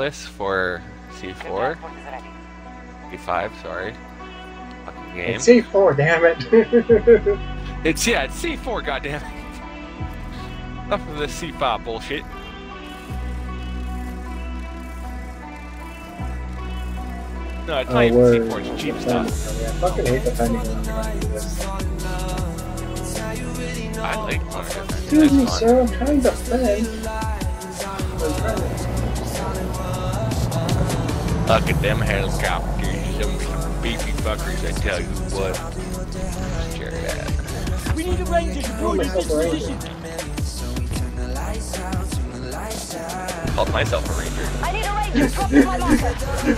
list for C4. C5, sorry. Fucking game. It's C4, damn it. It's C4, goddamn. Enough of this C5 bullshit. No, it's not even C4, it's cheap stuff. I fucking hate defending on I like Banter defense. Excuse me, sir, I'm trying to defend. Look at them helicopters, some beefy fuckers, I tell you what. Sure that. We need a ranger to deploy in this position. Called myself a ranger. I need a ranger. Drop in my locker.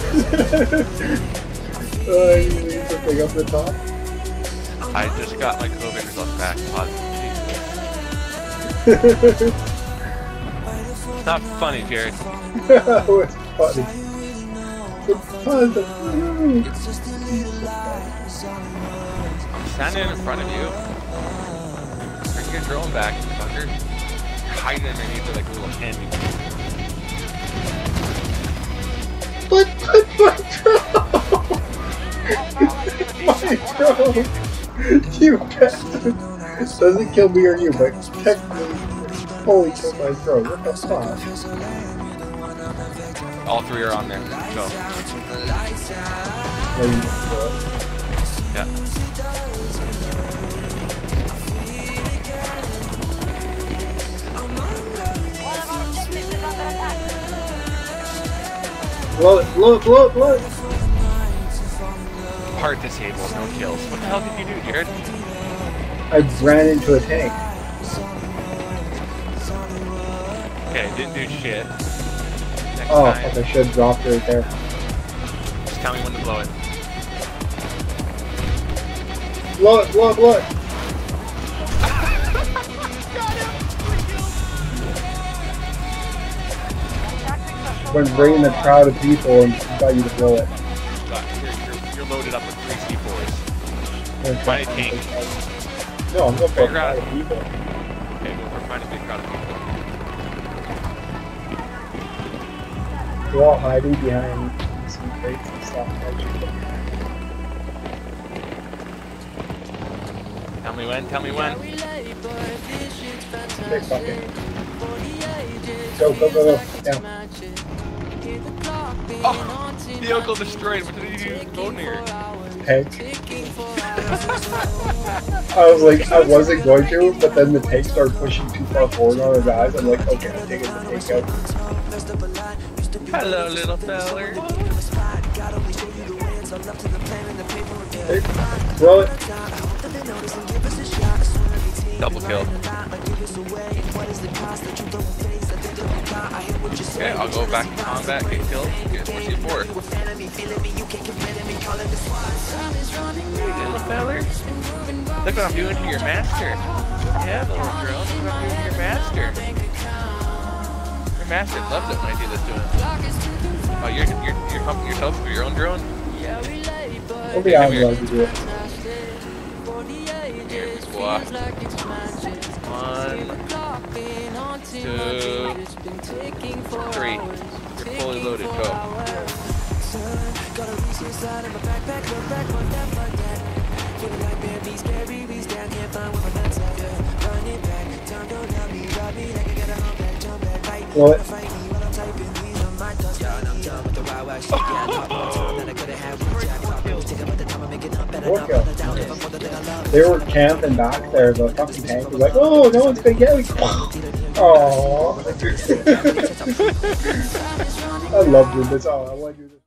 You need something up the top? I just got my COVID results back. It's not funny, Jared. Oh, it's funny. It's funny. I'm standing in front of you. Bring your drone back, you fucker. You're hiding underneath it like a little handy. My drone! You bastard! Doesn't kill me or you, but technically fully kill my drone. What the fuck? All three are on there. Go. Yeah. One of our objectives is under attack. Blow it! Part disabled, no kills. What the hell did you do, Jared? I ran into a tank. Okay, didn't do shit. Next Oh, time, fuck, I should have dropped it right there. just tell me when to blow it. Blow it! When bringing a crowd of people and got you to blow it. You're loaded up with 3 C4s. Find a tank. No, I'm going for a Figure out. crowd of people. Okay, we're finding a big crowd of people. We're all hiding behind some crates and stuff. Tell me when. Big fucking. Go. Down. Oh! Vehicle destroyed. What did you go near? Tank. I was like, I wasn't going to, but then the tank started pushing too far forward on our guys. I'm like, okay, I'm taking the tank out. Hello, little feller. Hey, blow it. Double kill. Okay, I'll go back to combat, get killed, get more C4. Little feller. Look what I'm doing to your master. Yeah, little drone. Look what I'm doing to your master. Your master loves it when I do this to him. Oh, you're pumping yourself for your own drone? We'll be out to do it. Here, squat. 1, 2, 3. You're fully loaded, go. Blow it. They were camping back there, the fucking tank was like, oh, no one's gonna get me. Aww. I love doing this. Oh, I want to do this.